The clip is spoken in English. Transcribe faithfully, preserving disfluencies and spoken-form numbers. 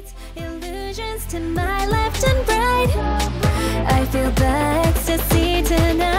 Illusions to my left and right. I feel the ecstasy tonight.